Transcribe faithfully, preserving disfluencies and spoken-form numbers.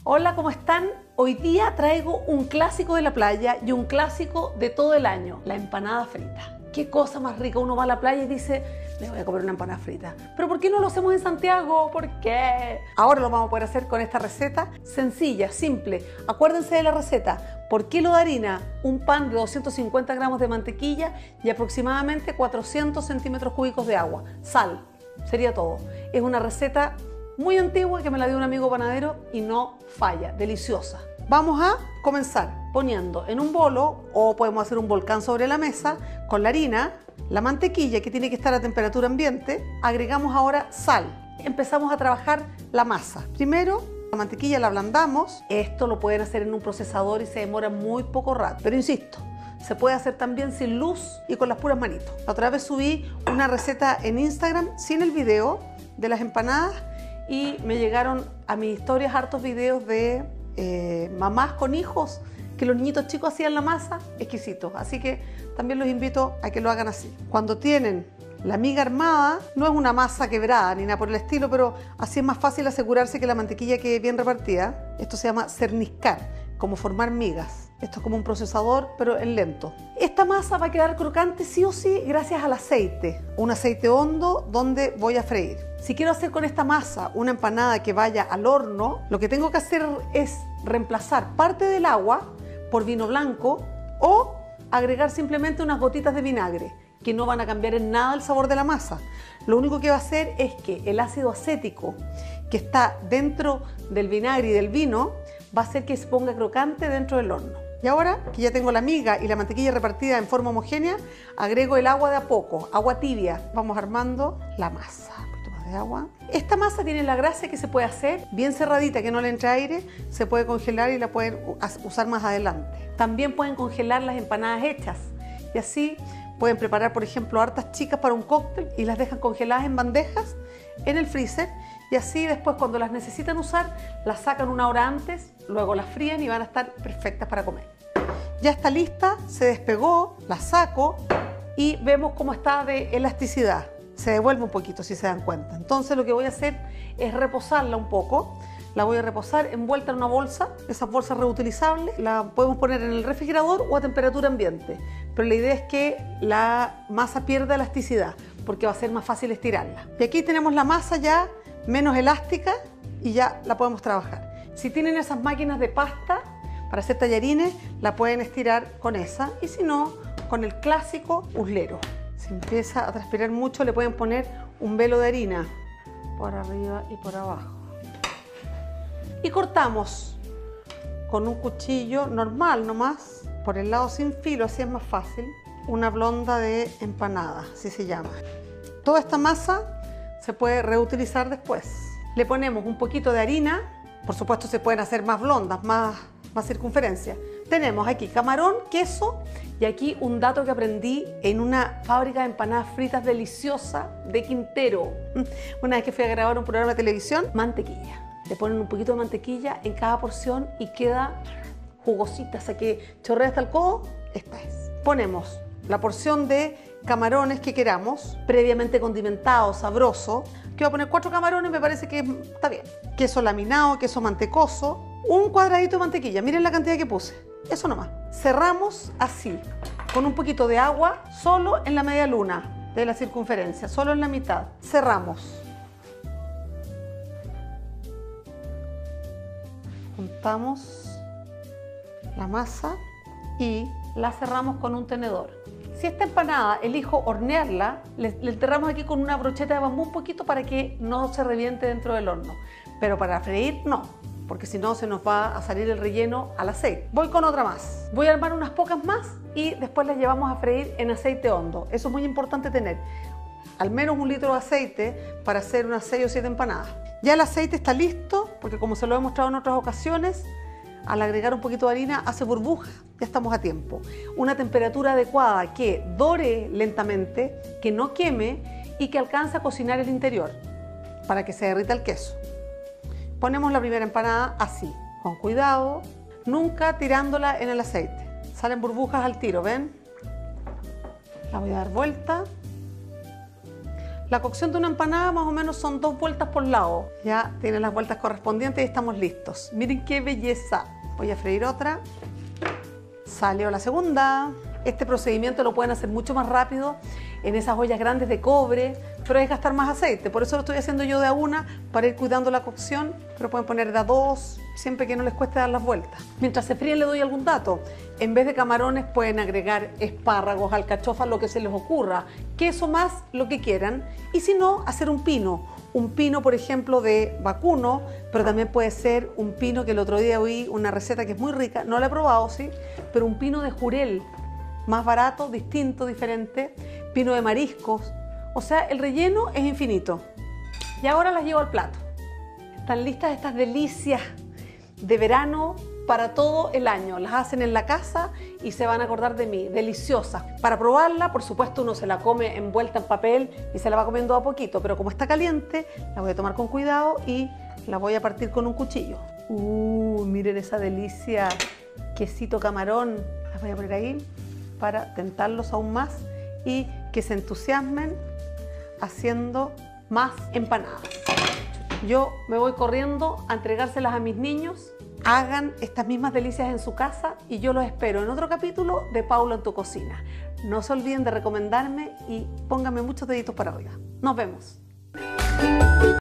Hola, ¿cómo están? Hoy día traigo un clásico de la playa y un clásico de todo el año, la empanada frita. Qué cosa más rica, uno va a la playa y dice, me voy a comer una empanada frita. ¿Pero por qué no lo hacemos en Santiago? ¿Por qué? Ahora lo vamos a poder hacer con esta receta sencilla, simple. Acuérdense de la receta. Por kilo de harina, un pan de doscientos cincuenta gramos de mantequilla y aproximadamente cuatrocientos centímetros cúbicos de agua. Sal, sería todo. Es una receta muy antigua que me la dio un amigo panadero y no falla, deliciosa. Vamos a comenzar poniendo en un bolo, o podemos hacer un volcán sobre la mesa, con la harina, la mantequilla que tiene que estar a temperatura ambiente, agregamos ahora sal. Empezamos a trabajar la masa. Primero, la mantequilla la ablandamos. Esto lo pueden hacer en un procesador y se demora muy poco rato, pero insisto, se puede hacer también sin luz y con las puras manitos. La otra vez subí una receta en Instagram sin el video de las empanadas y me llegaron a mis historias hartos videos de eh, mamás con hijos que los niñitos chicos hacían la masa, exquisitos. Así que también los invito a que lo hagan así. Cuando tienen la miga armada, no es una masa quebrada ni nada por el estilo, pero así es más fácil asegurarse que la mantequilla quede bien repartida. Esto se llama cerniscar, como formar migas. Esto es como un procesador, pero en lento. Esta masa va a quedar crocante sí o sí gracias al aceite. Un aceite hondo donde voy a freír. Si quiero hacer con esta masa una empanada que vaya al horno, lo que tengo que hacer es reemplazar parte del agua por vino blanco o agregar simplemente unas gotitas de vinagre, que no van a cambiar en nada el sabor de la masa. Lo único que va a hacer es que el ácido acético que está dentro del vinagre y del vino va a hacer que se ponga crocante dentro del horno. Y ahora que ya tengo la miga y la mantequilla repartida en forma homogénea, agrego el agua de a poco, agua tibia. Vamos armando la masa. Un poquito más de agua. Esta masa tiene la gracia que se puede hacer bien cerradita, que no le entre aire, se puede congelar y la pueden usar más adelante. También pueden congelar las empanadas hechas y así pueden preparar, por ejemplo, hartas chicas para un cóctel y las dejan congeladas en bandejas en el freezer. Y así después cuando las necesitan usar, las sacan una hora antes, luego las fríen y van a estar perfectas para comer. Ya está lista, se despegó, la saco y vemos cómo está de elasticidad. Se devuelve un poquito si se dan cuenta. Entonces lo que voy a hacer es reposarla un poco. La voy a reposar envuelta en una bolsa, esas bolsas reutilizables. La podemos poner en el refrigerador o a temperatura ambiente. Pero la idea es que la masa pierda elasticidad porque va a ser más fácil estirarla. Y aquí tenemos la masa ya menos elástica y ya la podemos trabajar. Si tienen esas máquinas de pasta para hacer tallarines, la pueden estirar con esa y si no, con el clásico uslero. Si empieza a transpirar mucho, le pueden poner un velo de harina por arriba y por abajo. Y cortamos con un cuchillo normal nomás, por el lado sin filo, así es más fácil, una blonda de empanada, así se llama. Toda esta masa se puede reutilizar después. Le ponemos un poquito de harina, por supuesto se pueden hacer más blondas, más, más circunferencia. Tenemos aquí camarón, queso y aquí un dato que aprendí en una fábrica de empanadas fritas deliciosa de Quintero. Una vez que fui a grabar un programa de televisión, mantequilla. Le ponen un poquito de mantequilla en cada porción y queda jugosita, o sea que chorrea hasta el codo. Esta es. Ponemos la porción de camarones que queramos, previamente condimentado, sabroso. Que voy a poner cuatro camarones, me parece que está bien. Queso laminado, queso mantecoso, un cuadradito de mantequilla, miren la cantidad que puse, eso nomás. Cerramos así, con un poquito de agua, solo en la media luna de la circunferencia, solo en la mitad. Cerramos. Juntamos la masa y la cerramos con un tenedor. Si esta empanada elijo hornearla, le, le enterramos aquí con una brocheta de bambú un poquito para que no se reviente dentro del horno. Pero para freír no, porque si no se nos va a salir el relleno al aceite. Voy con otra más. Voy a armar unas pocas más y después las llevamos a freír en aceite hondo. Eso es muy importante tener al menos un litro de aceite para hacer unas seis o siete empanadas. Ya el aceite está listo, porque como se lo he mostrado en otras ocasiones, al agregar un poquito de harina hace burbujas, ya estamos a tiempo. Una temperatura adecuada que dore lentamente, que no queme y que alcance a cocinar el interior para que se derrita el queso. Ponemos la primera empanada así, con cuidado, nunca tirándola en el aceite. Salen burbujas al tiro, ¿ven? La voy a dar vuelta. La cocción de una empanada más o menos son dos vueltas por lado. Ya tiene las vueltas correspondientes y estamos listos. Miren qué belleza. Voy a freír otra. Salió la segunda. Este procedimiento lo pueden hacer mucho más rápido en esas ollas grandes de cobre, pero es gastar más aceite. Por eso lo estoy haciendo yo de a una, para ir cuidando la cocción, pero pueden poner de a dos, siempre que no les cueste dar las vueltas. Mientras se fríen, le doy algún dato. En vez de camarones pueden agregar espárragos, alcachofas, lo que se les ocurra, queso más, lo que quieran, y si no, hacer un pino. Un pino, por ejemplo, de vacuno, pero también puede ser un pino que el otro día oí una receta que es muy rica, no la he probado, sí, pero un pino de jurel, más barato, distinto, diferente, pino de mariscos, o sea, el relleno es infinito. Y ahora las llevo al plato. Están listas estas delicias de verano para todo el año. Las hacen en la casa y se van a acordar de mí, deliciosas. Para probarla, por supuesto, uno se la come envuelta en papel y se la va comiendo a poquito, pero como está caliente, la voy a tomar con cuidado y la voy a partir con un cuchillo. Uh, miren esa delicia, quesito camarón. Las voy a poner ahí para tentarlos aún más y que se entusiasmen haciendo más empanadas. Yo me voy corriendo a entregárselas a mis niños. Hagan estas mismas delicias en su casa y yo los espero en otro capítulo de Paula en tu cocina. No se olviden de recomendarme y pónganme muchos deditos para arriba. Nos vemos.